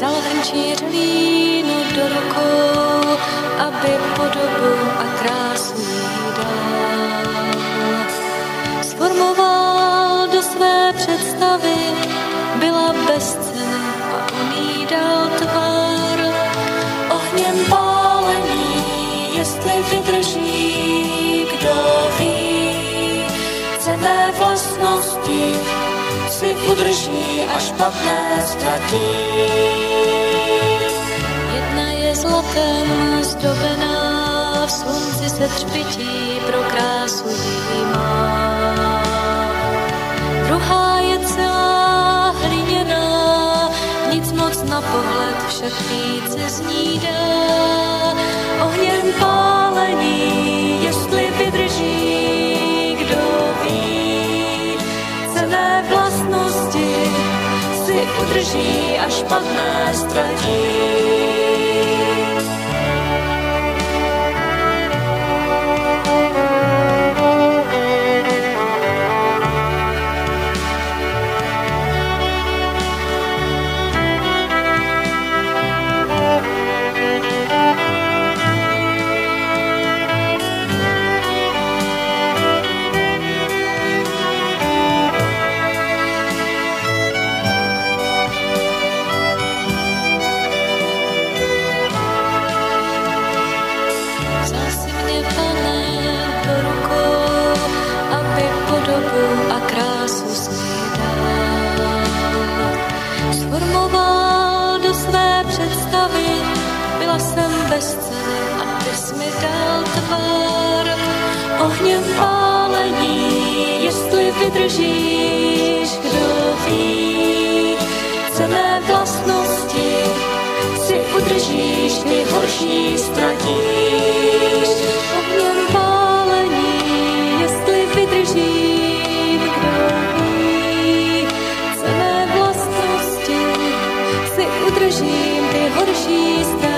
vzal hrnčíř línu do rukou, aby podobu a krásu jí dal. Sformoval do své představy, byla bez ceny a on jí dal tvar. Ohněm pálení, jestli vydrží, kdo ví, cenné vlastnosti si udrží a špatné ztratí. Jedna je zlatem zdobená, v slunci se třpytí, pro krásu jí má. Druhá je celá hliněná, nic moc na pohled, však více z ní dá. Ohněm pálení, jestli vydrží, kdo ví, cenné vlastnosti si udrží a špatné ztratí. A krásu snídal. Sformoval do své představy, byla jsem bez ceny a ty jsi mi dal tvar. Ohněm pálení, jestli vydržíš, kdo ví, cenné vlastnosti si udržíš, ty horší ztratíš. Ohněm pálení, jestli vydržíš, cenné vlastnosti si udržím, ty horší ztratím.